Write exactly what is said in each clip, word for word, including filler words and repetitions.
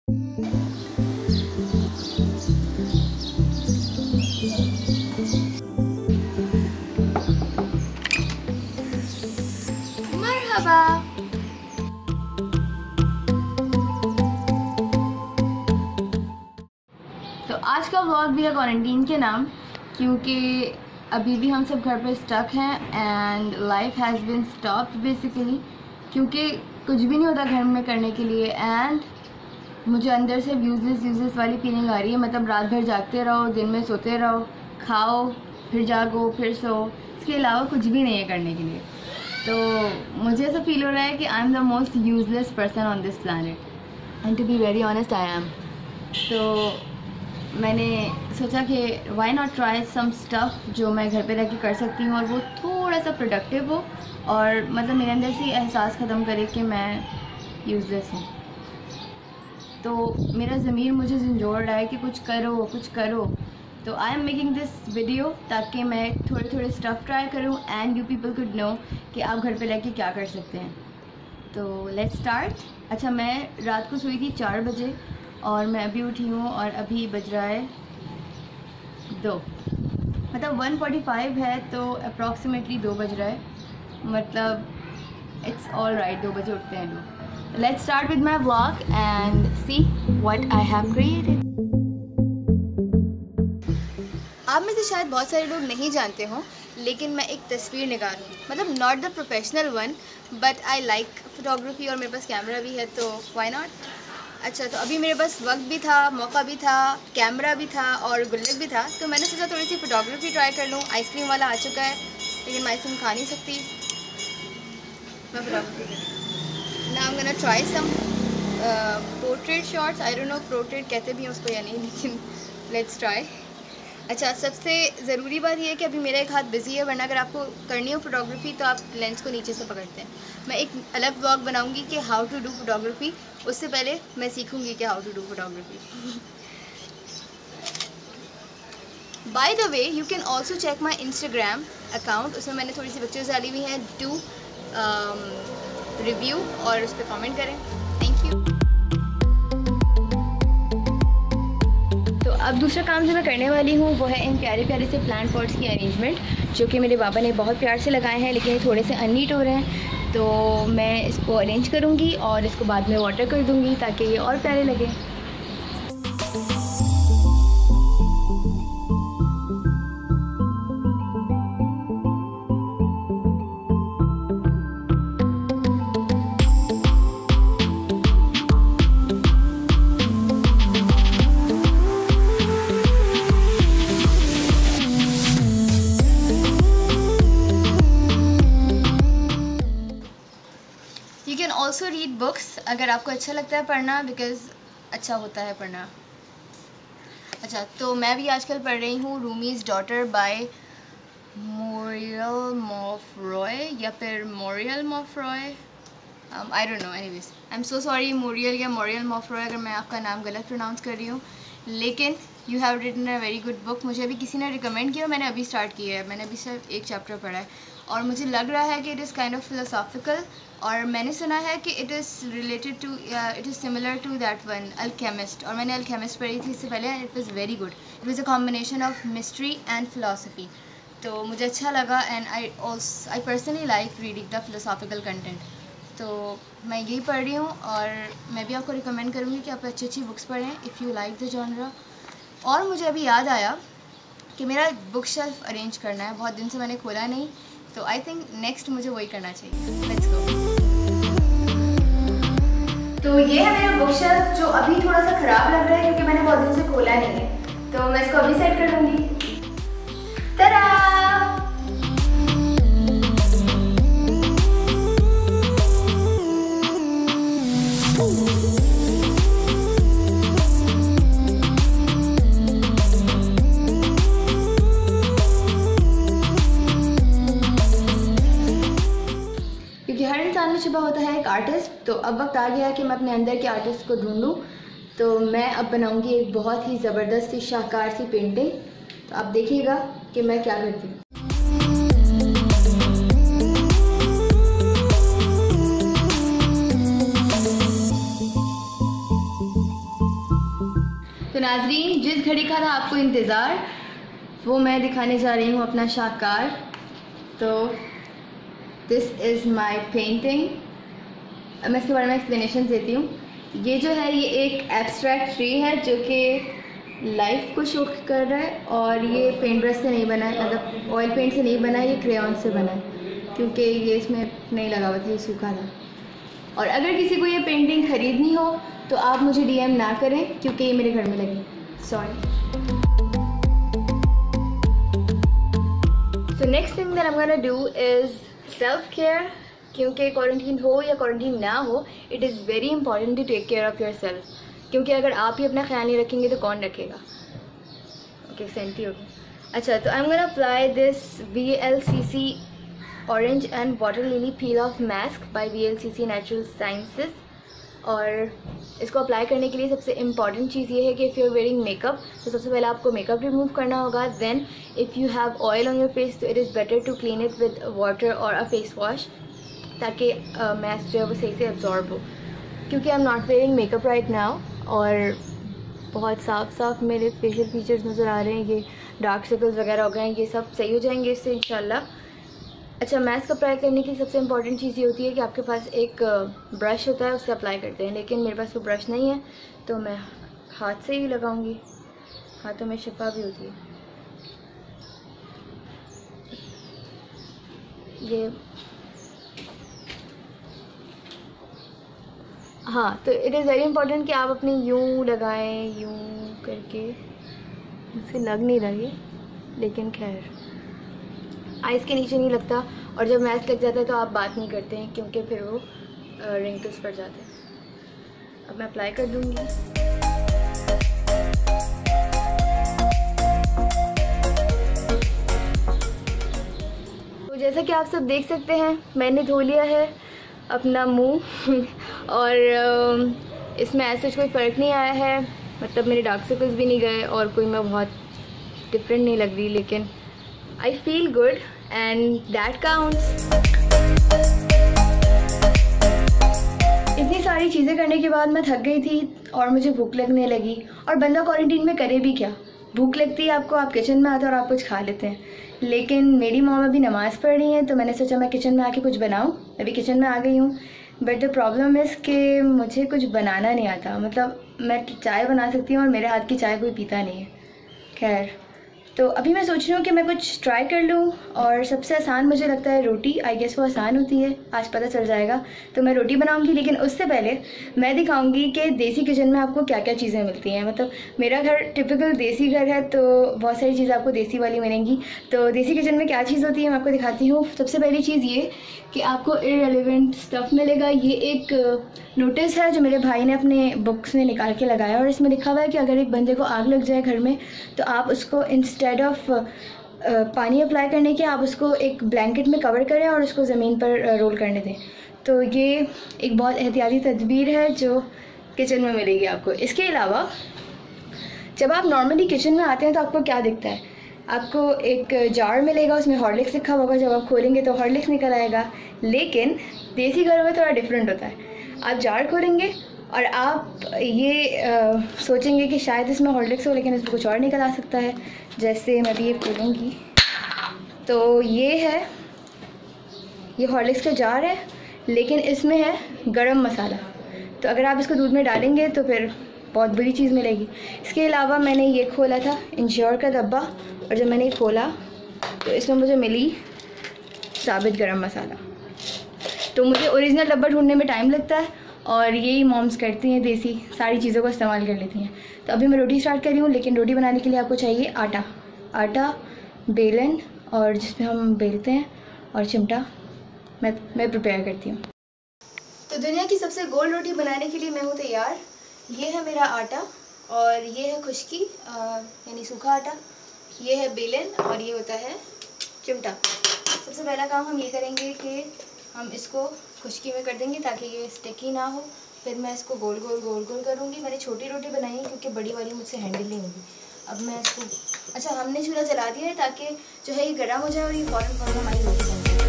मरहबा। तो आज का व्लॉग भी है क्वारंटीन के नाम, क्योंकि अभी भी हम सब घर पे स्टक हैं and life has been stopped basically, क्योंकि कुछ भी नहीं होता घर में करने के लिए। एंड मुझे अंदर से यूजलेस यूजलेस वाली फीलिंग आ रही है। मतलब रात भर जागते रहो, दिन में सोते रहो, खाओ, फिर जागो, फिर सो, इसके अलावा कुछ भी नहीं है करने के लिए। तो मुझे ऐसा फील हो रहा है कि I am the most useless person on this planet and to be very honest I am. तो मैंने सोचा कि why not try some stuff जो मैं घर पे रह के कर सकती हूँ और वो थोड़ा सा प्रोडक्टिव हो और मतलब मेरे अंदर से एहसास ख़त्म करे कि मैं यूज़लेस हूँ। तो मेरा ज़मीर मुझे झंझोड़ रहा है कि कुछ करो कुछ करो। तो I am making this video ताकि मैं थोड़े थोड़े स्टफ़ ट्राई करूँ and you people could know कि आप घर पे रह के क्या कर सकते हैं। तो लेट्स स्टार्ट। अच्छा, मैं रात को सोई थी चार बजे और मैं अभी उठी हूँ और अभी बज रहा है दो, मतलब वन फोर्टी फाइव है, तो अप्रॉक्सीमेटली दो बज रहा है। मतलब इट्स ऑल राइट, दो बजे उठते हैं लोग। Let's start with my vlog and see what I have created. आप में से शायद बहुत सारे लोग नहीं जानते हों, लेकिन मैं एक तस्वीर निगार हूँ, मतलब not the professional one but I like photography और मेरे पास कैमरा भी है, तो व्हाई नॉट। अच्छा, तो अभी मेरे पास वक्त भी था, मौका भी था, कैमरा भी था और गुल्लक भी था, तो मैंने सोचा थोड़ी सी फ़ोटोग्राफी ट्राई कर लूँ। आइसक्रीम वाला आ चुका है लेकिन मैं आइसक्रीम खा नहीं सकती, मैं फ़ोटोग्राफी ना। I am gonna try some portrait shots. I don't know portrait कहते भी हैं उसको या नहीं, लेकिन लेट्स ट्राई। अच्छा, सबसे ज़रूरी बात यह है कि अभी मेरा एक हाथ बिज़ी है, वरना अगर आपको करनी हो फ़ोटोग्राफी तो आप लेंस को नीचे से पकड़ते हैं। मैं एक अलग व्लॉग बनाऊंगी कि हाउ टू डू फोटोग्राफी, उससे पहले मैं सीखूंगी कि how to do photography. By the way, you can also check my Instagram account, उसमें मैंने थोड़ी सी पिक्चर्स डाली हुई हैं। डू रिव्यू और उस पर कॉमेंट करें। Thank you. तो अब दूसरा काम जो मैं करने वाली हूँ वो है इन प्यारे प्यारे से प्लांट पॉट्स की अरेंजमेंट, जो कि मेरे पापा ने बहुत प्यार से लगाए हैं, लेकिन ये थोड़े से अननीट हो रहे हैं। तो मैं इसको अरेंज करूँगी और इसको बाद में वाटर कर दूँगी ताकि ये और प्यारे लगे। ऑल्सो रीड बुक्स अगर आपको अच्छा लगता है पढ़ना, बिकॉज़ अच्छा होता है पढ़ना। अच्छा, तो मैं भी आजकल पढ़ रही हूँ Rumi's daughter by Muriel Maufroy या फिर Muriel Maufroy, I don't know. Anyways, I am so sorry Muriel या मोरियल मोफरॉय अगर मैं आपका नाम गलत प्रोनाउंस कर रही हूँ, लेकिन you have written a very good book. मुझे अभी किसी ने रिकमेंड किया, मैंने अभी स्टार्ट किया है, मैंने अभी सिर्फ एक चैप्टर पढ़ा है और मुझे लग रहा है कि it is kind of philosophical, और मैंने सुना है कि it is related to it is similar to that one Alchemist, और मैंने अल्केमिस्ट पढ़ी थी इससे पहले। It was very good, it was a combination of mystery and philosophy, तो मुझे अच्छा लगा। And I also I personally like reading the philosophical content, तो मैं यही पढ़ रही हूँ और मैं भी आपको रिकमेंड करूँगी कि आप अच्छी अच्छी बुक्स पढ़ें if you like the genre. और मुझे अभी याद आया कि मेरा बुक शेल्फ अरेंज करना है, बहुत दिन से मैंने खोला नहीं, तो आई थिंक नेक्स्ट मुझे वही करना चाहिए। Let's go. तो ये है मेरा बुक शेल्फ, जो अभी थोड़ा सा ख़राब लग रहा है क्योंकि मैंने बहुत दिन से खोला नहीं है, तो मैं इसको अभी सेट कर लूँगी। तरा! हर इंसान में छुपा होता है एक आर्टिस्ट, तो अब वक्त आ गया है कि मैं अपने अंदर के आर्टिस्ट को ढूंढूं। तो मैं अब बनाऊंगी एक बहुत ही ज़बरदस्त सी शाहकार सी पेंटिंग, तो आप देखिएगा कि मैं क्या करती हूँ। तो नाजरीन, जिस घड़ी का था आपको इंतज़ार, वो मैं दिखाने जा रही हूँ अपना शाहकार। तो दिस इज़ माई पेंटिंग। मैं इसके बारे में एक्सप्लेनेशन देती हूँ। ये जो है ये एक एब्स्ट्रैक्ट ट्री है जो कि लाइफ को शो कर रहा है, और ये पेंट ब्रश से नहीं बना है, मतलब ऑयल पेंट से नहीं बना है, ये क्रेयॉन से बना है क्योंकि ये इसमें नहीं लगा हुआ था, ये सूखा था। और अगर किसी को ये पेंटिंग ख़रीदनी हो तो आप मुझे डीएम ना करें क्योंकि ये मेरे घर में लगी। Sorry. So next thing that I am gonna do is self care. क्योंकि क्वारंटीन हो या क्वारंटीन ना हो, it is very important to take care of yourself. क्योंकि अगर आप ही अपना ख्याल नहीं रखेंगे तो कौन रखेगा। ओके, सेंटी हो गया। अच्छा, तो I am gonna apply this V L C C orange and water lily peel off mask by V L C C natural sciences. और इसको अप्लाई करने के लिए सबसे इम्पॉर्टेंट चीज़ ये है कि if you are wearing makeup, तो सबसे पहले आपको मेकअप रिमूव करना होगा। Then if you have oil on your face, तो it is better to clean it with water और अ फेस वॉश, ताकि मास्क जो है वो सही से एब्जॉर्ब हो। क्योंकि I am not wearing makeup right now, और बहुत साफ साफ मेरे फेशियल फीचर्स नज़र आ रहे हैं। ये डार्क सर्कल्स वगैरह हो गए हैं, ये सब सही हो जाएंगे इससे इंशाल्लाह। अच्छा, मास्क अप्लाई करने की सबसे इंपॉर्टेंट चीज़ ये होती है कि आपके पास एक ब्रश होता है, उससे अप्लाई करते हैं, लेकिन मेरे पास वो ब्रश नहीं है तो मैं हाथ से ही लगाऊंगी। हाथों में शिफा भी होती है। ये हाँ, तो इट इज़ वेरी इंपॉर्टेंट कि आप अपनी यूँ लगाएं, यूँ करके। मुझसे लग नहीं रहा ये, लेकिन खैर आइज़ के नीचे नहीं लगता, और जब मास्क लग जाता है तो आप बात नहीं करते हैं क्योंकि फिर वो रिंकल्स पड़ जाते हैं। अब मैं अप्लाई कर दूँगी। तो जैसा कि आप सब देख सकते हैं, मैंने धो लिया है अपना मुंह और इसमें ऐसे कोई फ़र्क नहीं आया है, मतलब मेरे डार्क सर्कल्स भी नहीं गए और कोई मैं बहुत डिफरेंट नहीं लग रही, लेकिन I feel good and that counts. इतनी सारी चीज़ें करने के बाद मैं थक गई थी और मुझे भूख लगने लगी। और बंदा क्वारंटीन में करे भी क्या, भूख लगती है आपको, आप किचन में आते हैं और आप कुछ खा लेते हैं। लेकिन मेरी मॉम अभी नमाज़ पढ़ रही हैं, तो मैंने सोचा मैं किचन में आके कुछ बनाऊं। अभी किचन में आ गई हूँ, बट द प्रॉब्लम इज़ कि मुझे कुछ बनाना नहीं आता। मतलब मैं चाय बना सकती हूँ और मेरे हाथ की चाय कोई पीता नहीं है। खैर, तो अभी मैं सोच रही हूँ कि मैं कुछ ट्राई कर लूँ, और सबसे आसान मुझे लगता है रोटी। आई गेस वो आसान होती है, आज पता चल जाएगा। तो मैं रोटी बनाऊँगी, लेकिन उससे पहले मैं दिखाऊँगी कि देसी किचन में आपको क्या क्या चीज़ें मिलती हैं। मतलब मेरा घर टिपिकल देसी घर है, तो बहुत सारी चीज़ें आपको देसी वाली मिलेंगी। तो देसी किचन में क्या चीज़ होती है मैं आपको दिखाती हूँ। सबसे पहली चीज़ ये कि आपको इररिलेवेंट स्टफ़ मिलेगा। ये एक नोटिस है जो मेरे भाई ने अपने बुक्स में निकाल के लगाया, और इसमें लिखा हुआ है कि अगर एक बंदे को आग लग जाए घर में, तो आप उसको इंस्टेड ऑफ पानी अप्लाई करने के आप उसको एक ब्लैंकेट में कवर करें और उसको ज़मीन पर रोल करने दें। तो ये एक बहुत एहतियाती तदबीर है जो किचन में मिलेगी आपको। इसके अलावा जब आप नॉर्मली किचन में आते हैं तो आपको क्या दिखता है, आपको एक जार मिलेगा, उसमें हॉर्लिक्स लिखा होगा। जब आप खोलेंगे तो हॉर्लिक्स निकल आएगा। लेकिन देसी घरों में थोड़ा डिफरेंट होता है। आप जार खोलेंगे और आप ये आ, सोचेंगे कि शायद इसमें हॉर्लिक्स हो, लेकिन इसमें कुछ और निकल आ सकता है। जैसे मैं भी ये खोलूँगी तो ये है, ये हॉर्लिक्स का जार है, लेकिन इसमें है गरम मसाला। तो अगर आप इसको दूध में डालेंगे तो फिर बहुत बुरी चीज़ मिलेगी। इसके अलावा मैंने ये खोला था इंश्योर का डब्बा, और जब मैंने खोला तो इसमें मुझे मिली साबित गरम मसाला। तो मुझे ओरिजिनल डब्बा ढूंढने में टाइम लगता है, और यही मॉम्स करती हैं, देसी सारी चीज़ों को इस्तेमाल कर लेती हैं। तो अभी मैं रोटी स्टार्ट कर रही हूँ, लेकिन रोटी बनाने के लिए आपको चाहिए आटा, आटा बेलन, और जिसमें हम बेलते हैं, और चिमटा मैं मैं प्रिपेयर करती हूँ। तो दुनिया की सबसे गोल रोटी बनाने के लिए मैं हूँ तैयार। ये है मेरा आटा, और ये है खुश्की यानी सूखा आटा, ये है बेलन, और ये होता है चिमटा। सबसे पहला काम हम ये करेंगे कि हम इसको खुश्की में कर देंगे ताकि ये स्टिकी ना हो। फिर मैं इसको गोल गोल गोल गोल करूँगी। मैंने छोटी रोटी बनाई है क्योंकि बड़ी वाली मुझसे हैंडल नहीं होगी। अब मैं इसको, अच्छा हमने चूल्हा जला दिया है ताकि जो है ये गर्म हो जाए और ये फ़ौरन फ़ौरन हमारी रोटी बन जाए।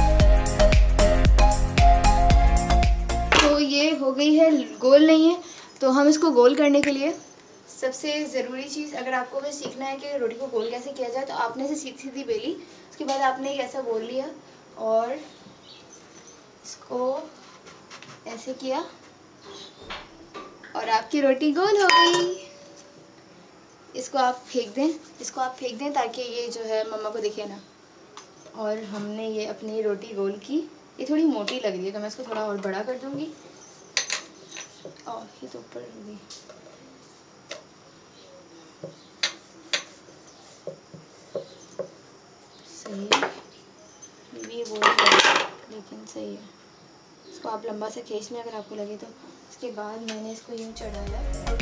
तो ये हो गई है, गोल नहीं है तो हम इसको गोल करने के लिए सबसे ज़रूरी चीज़, अगर आपको बस सीखना है कि रोटी को गोल कैसे किया जाए, तो आपने इसे सीधी सीधी बेली, उसके बाद आपने एक ऐसा गोल लिया और इसको ऐसे किया और आपकी रोटी गोल हो गई। इसको आप फेंक दें, इसको आप फेंक दें ताकि ये जो है मम्मा को दिखे ना। और हमने ये अपनी रोटी गोल की। ये थोड़ी मोटी लग रही है तो मैं इसको थोड़ा और बड़ा कर दूँगी। और ये तो ऊपर हो गई। सही है, ये भी गोल है लेकिन सही है। इसको आप लंबा से खींच लें अगर आपको लगे तो। इसके बाद मैंने इसको यूँ चढ़ाया।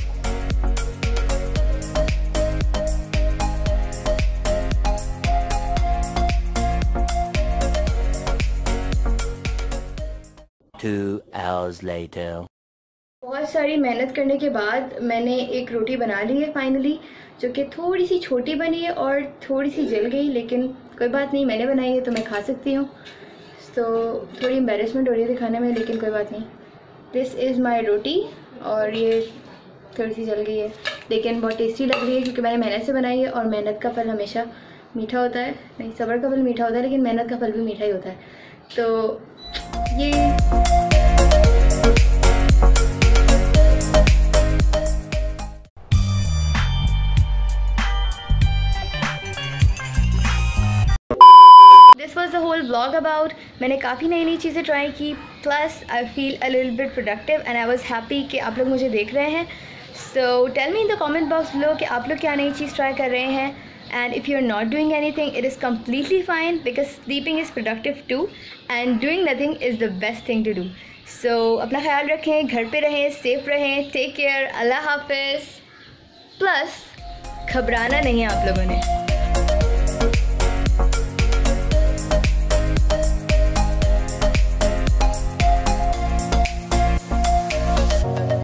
Two hours later. बहुत सारी मेहनत करने के बाद मैंने एक रोटी बना ली है फाइनली, जो कि थोड़ी सी छोटी बनी है और थोड़ी सी जल गई, लेकिन कोई बात नहीं, मैंने बनाई है तो मैं खा सकती हूँ। तो थोड़ी एम्बेरसमेंट हो रही है दिखाने में, लेकिन कोई बात नहीं। दिस इज़ माई रोटी और ये थोड़ी सी जल गई है, लेकिन बहुत टेस्टी लग रही है क्योंकि मैंने मेहनत से बनाई है। और मेहनत का फल हमेशा मीठा होता है, नहीं सब्र का फल मीठा होता है, लेकिन मेहनत का फल भी मीठा ही होता है। तो ये was the whole vlog about मैंने काफ़ी नई नई चीज़ें ट्राई की, plus I feel a little bit productive and I was happy कि आप लोग मुझे देख रहे हैं। So tell me in the comment box below कि आप लोग क्या नई चीज़ ट्राई कर रहे हैं। And if you are not doing anything, it is completely fine because sleeping is productive too and doing nothing is the best thing to do. So अपना ख्याल रखें, घर पे रहें, सेफ रहें, टेक केयर, अल्लाह हाफिज़। प्लस घबराना नहीं है आप लोगों ने।